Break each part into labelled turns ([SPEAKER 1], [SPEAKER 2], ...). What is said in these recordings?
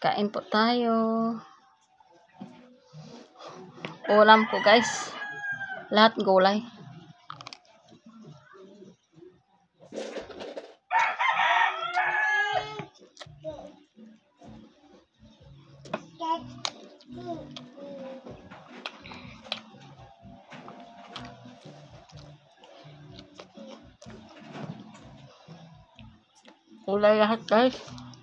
[SPEAKER 1] Kain po tayo. Ulam po guys. Lahat gulay. Gulay lahat guys.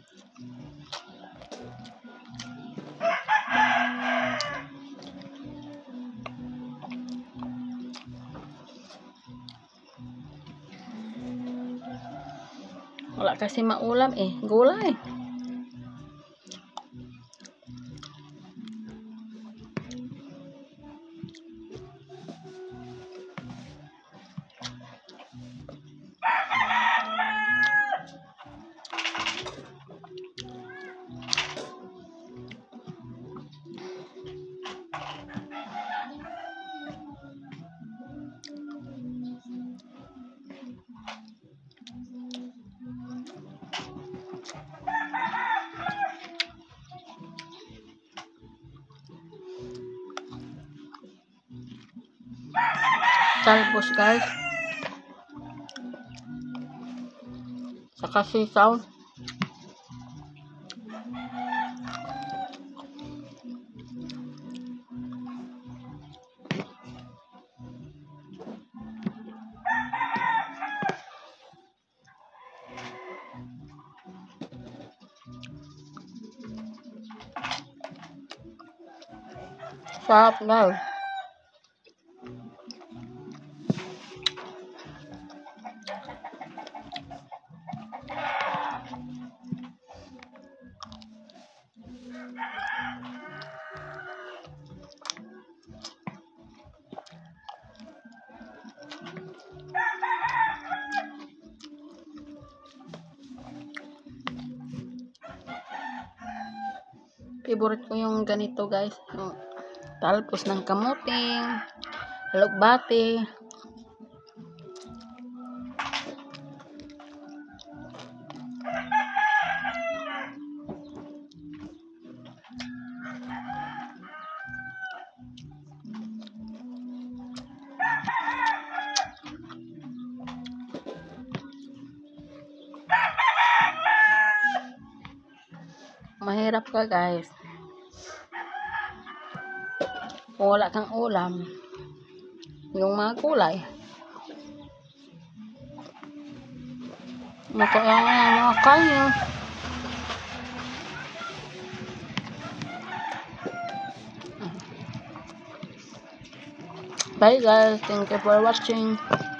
[SPEAKER 1] Wala kasi maulam gulay. Talbos guys. Saka sitaw. Sarap guys. Favorite ko yung ganito guys, yung talpos ng kamuting, alugbati. Mahirap ka guys kung wala kang ulam, yung mga kulay mga kanya. Bye guys, thank you for watching.